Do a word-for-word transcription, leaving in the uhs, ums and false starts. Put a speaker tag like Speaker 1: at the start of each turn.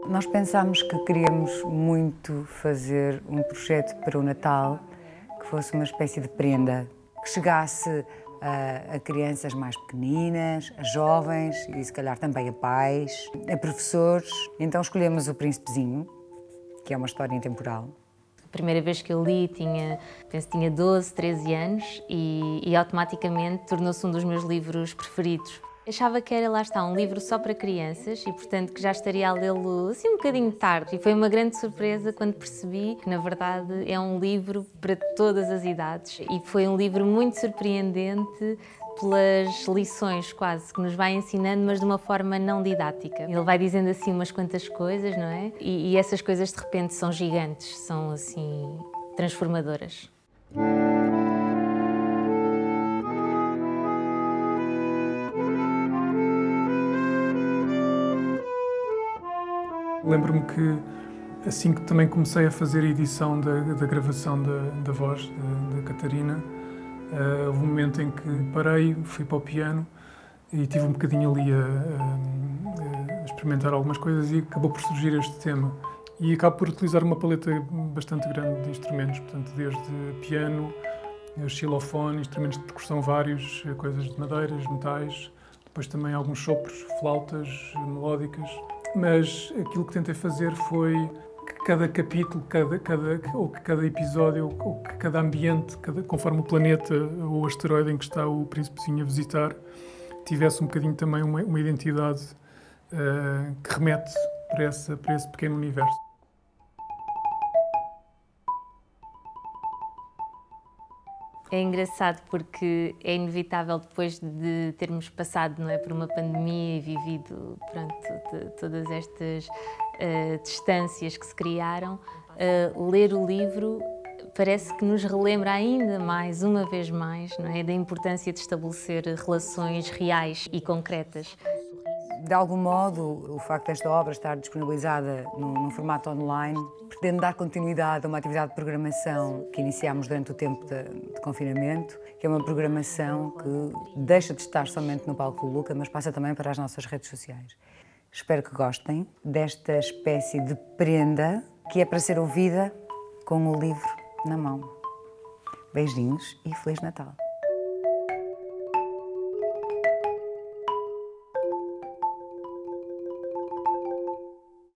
Speaker 1: Nós pensámos que queríamos muito fazer um projeto para o Natal que fosse uma espécie de prenda, que chegasse a, a crianças mais pequeninas, a jovens e se calhar também a pais, a professores. Então escolhemos O Príncipezinho, que é uma história intemporal.
Speaker 2: A primeira vez que eu li, tinha, penso que tinha doze, treze anos e, e automaticamente tornou-se um dos meus livros preferidos. Achava que era, lá está, um livro só para crianças e, portanto, que já estaria a lê-lo assim um bocadinho tarde. E foi uma grande surpresa quando percebi que, na verdade, é um livro para todas as idades. E foi um livro muito surpreendente pelas lições, quase, que nos vai ensinando, mas de uma forma não didática. Ele vai dizendo assim umas quantas coisas, não é? E, e essas coisas, de repente, são gigantes, são, assim, transformadoras.
Speaker 3: Lembro-me que, assim que também comecei a fazer a edição da, da gravação da, da voz da, da Catarina, uh, houve um momento em que parei, fui para o piano e tive um bocadinho ali a, a, a experimentar algumas coisas e acabou por surgir este tema. E acabo por utilizar uma paleta bastante grande de instrumentos, portanto, desde piano, xilofone, instrumentos de percussão vários, coisas de madeiras, metais, depois também alguns sopros, flautas melódicas. Mas aquilo que tentei fazer foi que cada capítulo, cada, cada, ou que cada episódio, ou que cada ambiente, cada, conforme o planeta ou o asteroide em que está o príncipezinho a visitar, tivesse um bocadinho também uma, uma identidade uh, que remete para, essa, para esse pequeno universo.
Speaker 2: É engraçado porque é inevitável, depois de termos passado, não é, por uma pandemia e vivido, pronto, de, todas estas uh, distâncias que se criaram, uh, ler o livro parece que nos relembra ainda mais, uma vez mais, não é, da importância de estabelecer relações reais e concretas.
Speaker 1: De algum modo, o facto desta obra estar disponibilizada num, num formato online pretende dar continuidade a uma atividade de programação que iniciámos durante o tempo de, de confinamento, que é uma programação que deixa de estar somente no palco do Luca, mas passa também para as nossas redes sociais. Espero que gostem desta espécie de prenda que é para ser ouvida com o livro na mão. Beijinhos e Feliz Natal!